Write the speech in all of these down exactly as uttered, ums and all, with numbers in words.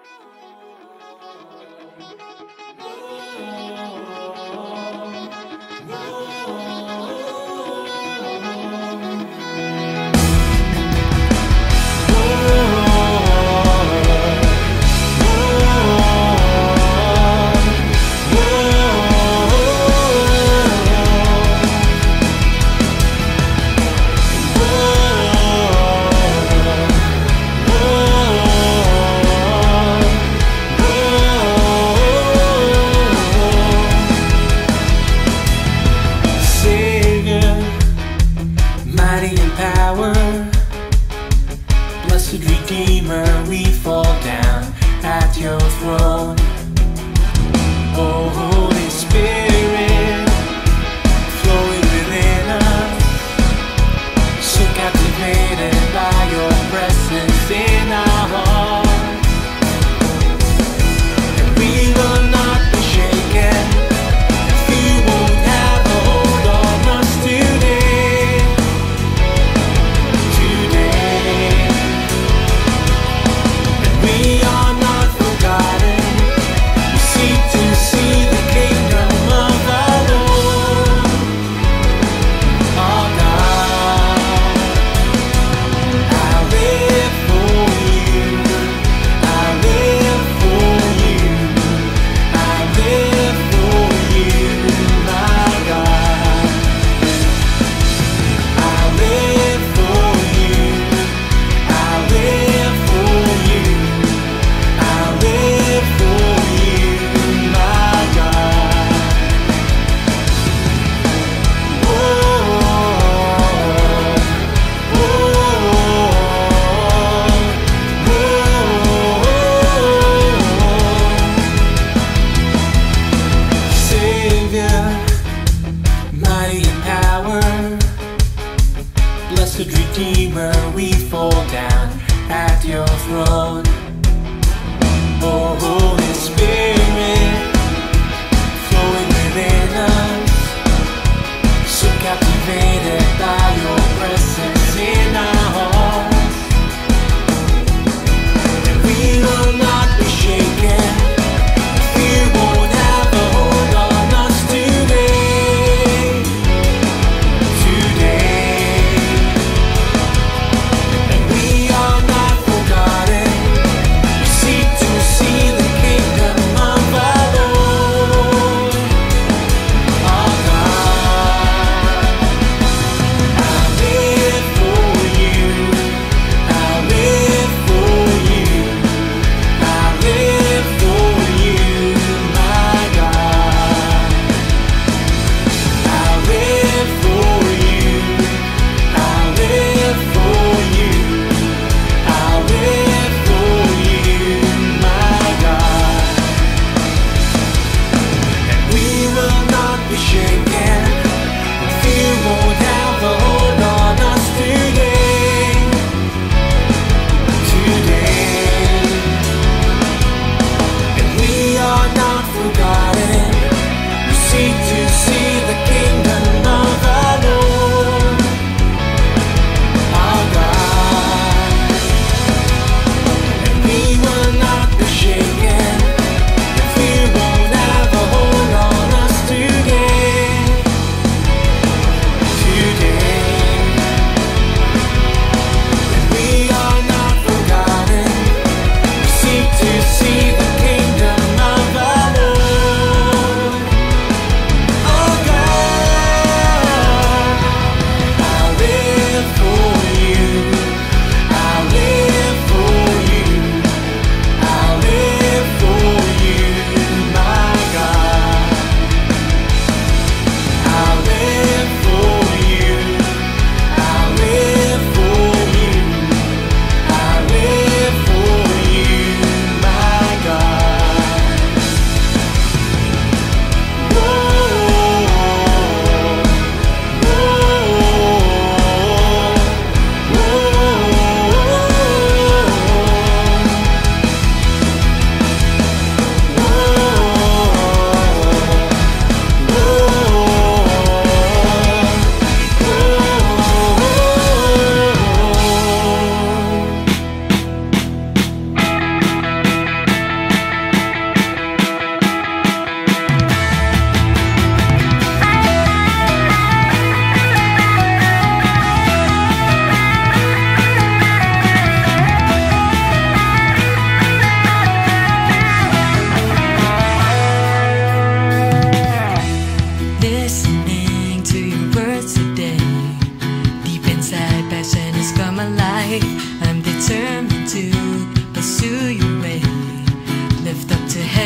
Blessed Redeemer, we fall down at your throne. Oh, Holy Spirit, flowing within us, so captivated by your presence in our hearts. And we will not be shaken if you won't have a hold on us today. We are not forgotten. We seek to see the kingdom of our Lord, our God. I live for you. I live for you. I live for you, my God. I live for you. I live for you. I live for you, my God. Whoa, whoa, whoa. Savior, mighty in power, blessed Redeemer, we fall down at your throne. Oh, Holy Spirit, flowing within us, so captivated by your presence in our hearts. And we will not be shaken if you won't have a hold on us today. Today. And we are not forgotten. We seek to see the kingdom of our Lord, our God.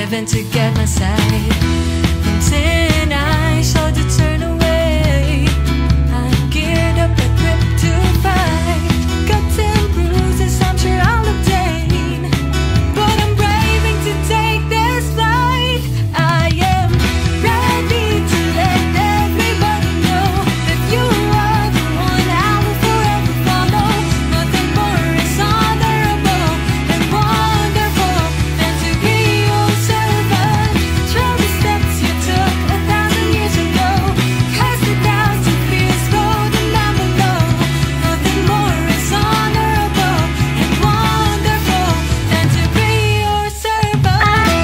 heaven to get my sight. From sin I sought to turn away. I'm geared up, equipped to fight. Cuts and bruises I'm sure I'll obtain, but I'm braving to take this flight. I am ready to let everybody know that you are the one I will forever follow. Nothing more is honorable and wonderful than to be your servant. Trail the steps you took a thousand years ago. Cast the doubts and fears, throw them down below. Nothing more is honorable and wonderful than to be your servant.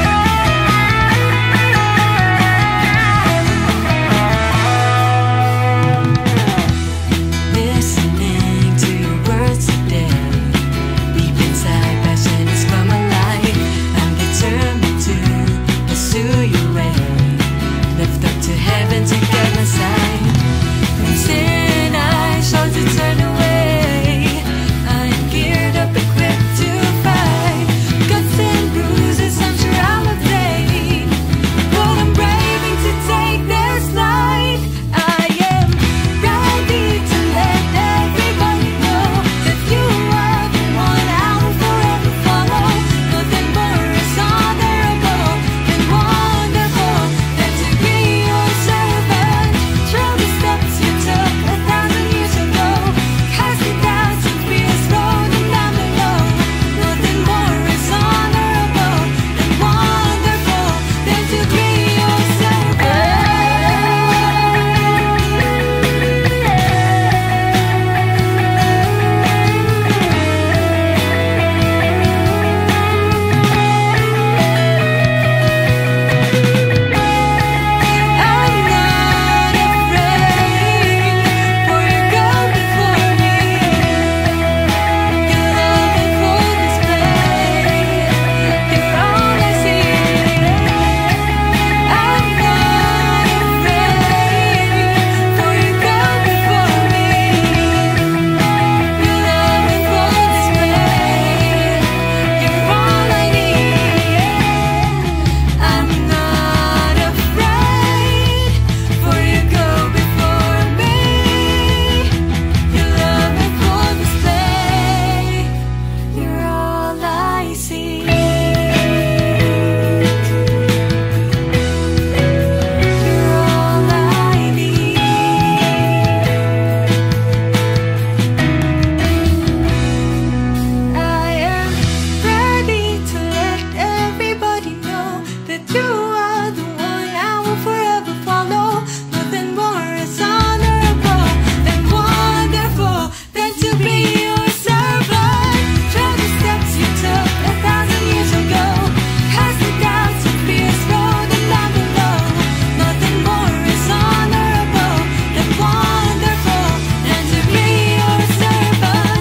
Listening to your words today, deep inside passion has come alive. I'm determined to pursue your way. Lift up to heaven to get my sight. From sin I sought to turn away. I'm geared up, equipped to fight. Cuts and bruises I'm sure I'll obtain, but I'm braving to take this flight. I am ready to let everybody know that you are the one I will forever follow. Nothing more is honorable and wonderful than to be your servant. Trail the steps you took a thousand years ago. Cast the doubts and fears, throw them down below. Nothing more is honorable and wonderful than to be your servant. I'm not afraid, for you go before me. Your love and full display, you're all I see. I'm not afraid, for you go before me. Your love and full display, you're all I need. I'm not afraid, for you go before me. Your love and full display, you're all I see. You're all I need. I am ready to let everybody know that you are the one I will forever follow. Nothing more is honorable and wonderful than to be your servant. Trail the steps you took a thousand years ago. Cast the doubts and fears, throw them down below. Nothing more is honorable and wonderful than to be your servant.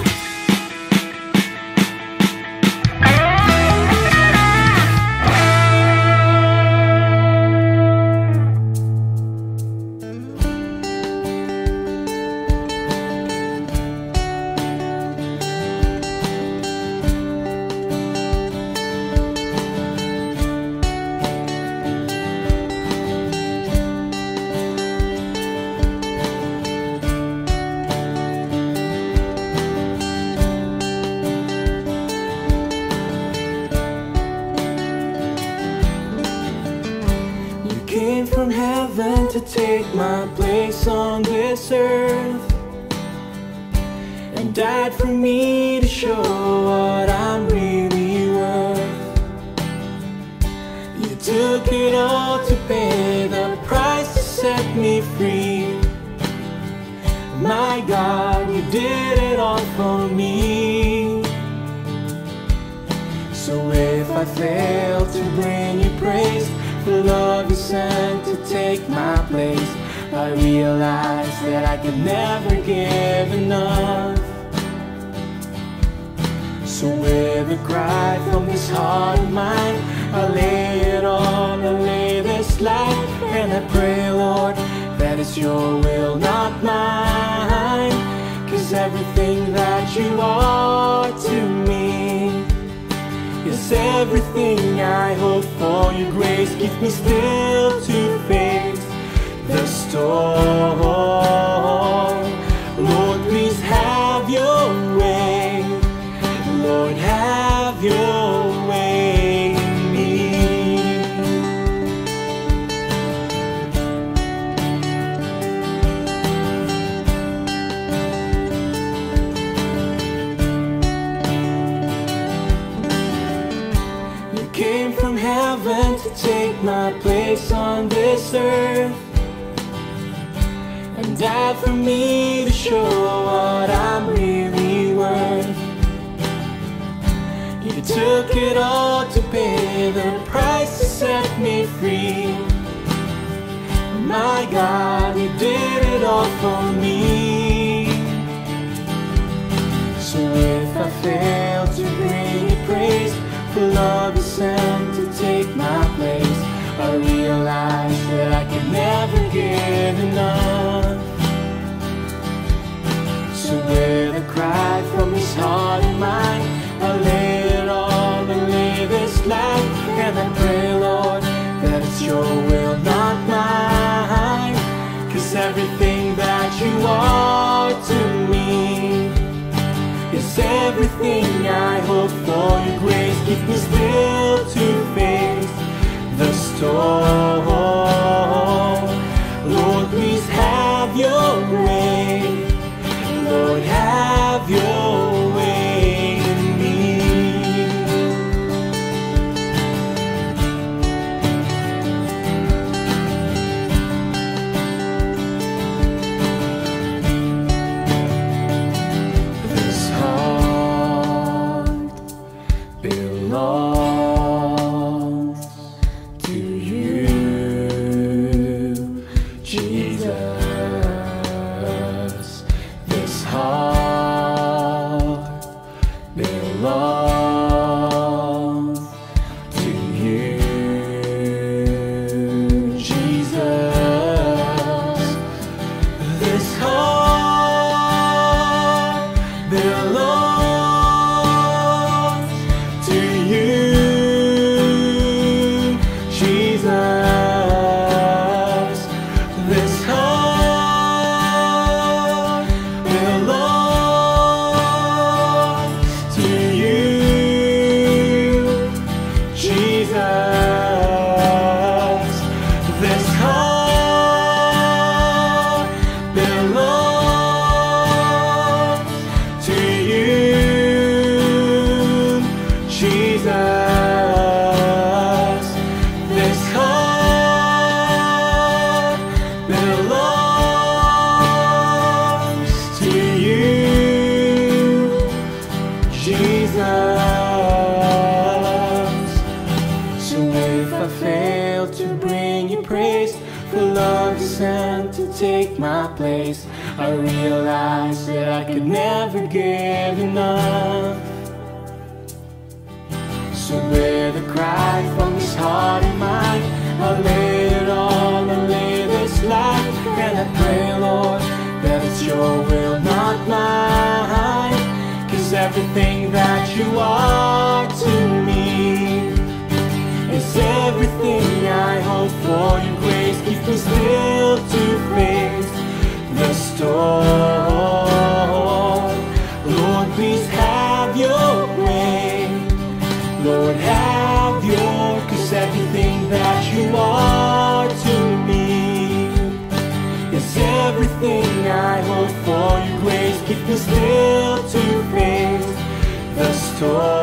You came from heaven to take my place on this earth, and died for me to show what I'm really worth. You took it all to pay the price to set me free. My God, you did it all for me. So if I fail to bring you praise for love you sent to take my place, I realize that I could never give enough. So with a cry from this heart of mine, I lay it all, I lay this life, and I pray, Lord, that it's your will, not mine. 'Cause everything that you are to me Yes, everything I hope for your grace. Keep me still to face the storm. Lord, please have your way. Lord, have your way in me. You came from heaven to take my place on this earth, and died for me to show what I'm really worth. You took it all to pay the price to set me free. My God, you did it all for me. So if I fail to bring you praise for love you sent to take my place, I realize that I can never give enough. So with a cry from this heart of mine, I lay it all and lay this life. And I pray, Lord, that it's your will, not mine. 'Cause everything that you are to me is everything I hope for your grace. Keep me still to face the storm. Lord, please have your way. Lord, have your way in me. This heart belongs to you, Jesus. This heart belongs to you, Jesus. This heart belongs to you, Jesus. This heart belongs to you, Jesus. This heart belongs to you, Jesus. This heart belongs to you, Jesus. So if I fail to bring you praise for love you sent to take my place, I realize that I could never give enough. So with a cry from this heart of mine, I lay it all and lay this life. And I pray, Lord, that it's your will, not mine. 'Cause everything that you are to me is everything I hope for your grace. Keep me still to face the storm. Lord, please have your way. Lord, have your, 'cause everything that you are to me is everything I hope for your grace. Keep me still to face the storm.